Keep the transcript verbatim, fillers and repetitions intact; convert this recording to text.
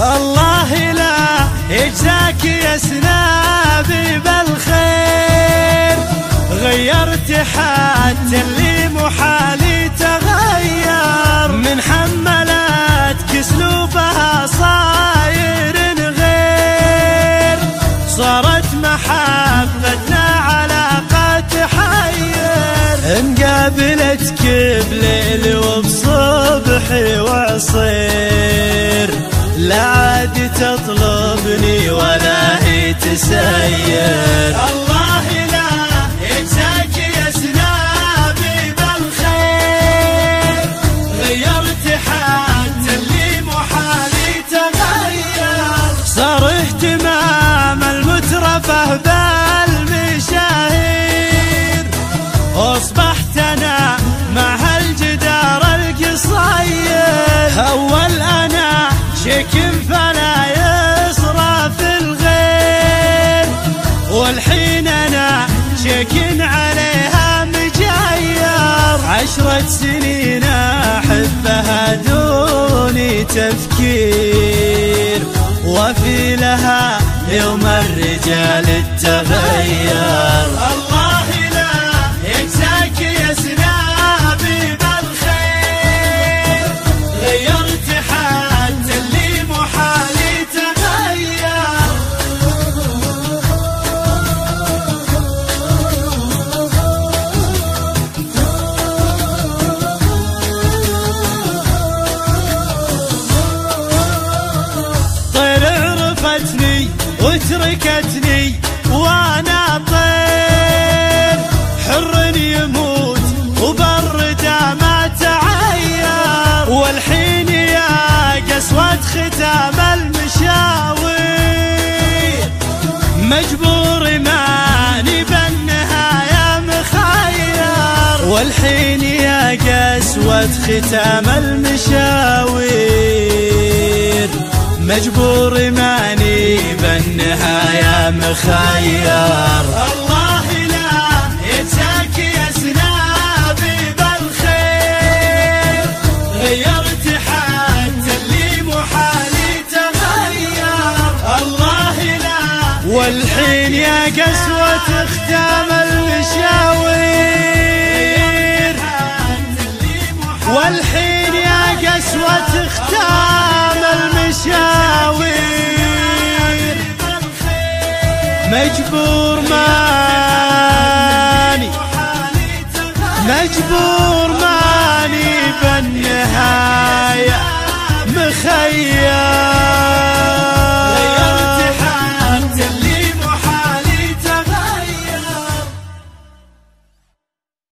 الله لا يجزاك يا سنابي بالخير، غيرت حتى اللي محالي تغير، من حملاتك اسلوبها صاير غير، صارت محبتنا علاقة تحير، انقابلتك بليل وبصبح وعصير، لا عاد تطلبني ولا هي تسير. الله لا يجزاك يا سنابي بالخير، غيرت حتى اللي محالي تغير، صار اهتمام المترفه بالمشاهير، واصبحت انا مع هالجدار القصير، اول انا شكم فلا يصرف الغير، والحين انا شكن عليها مجاير، عشرة سنين احبها دون تفكير، وفي لها يوم الرجال التغير. الله لا يجزاك يا سنابي بالخير، غيرت حتى اللي محالي تغير، طير عرفتني وتركتني وانا طير، حر يموت وبرده ما تعير، والحين يا قسوة ختام المشاوير، مجبور ماني بالنهاية مخير، والحين يا قسوة ختام المشاوير، مجبور ماني بالنهاية مخير. الله لا يجزاك يا سنابي بالخير، غيرت حتى اللي محالي تغير، الله لا والحين يا قسوة ختام المشاوير، والحين يا قسوة ختام المشاوير، مجبور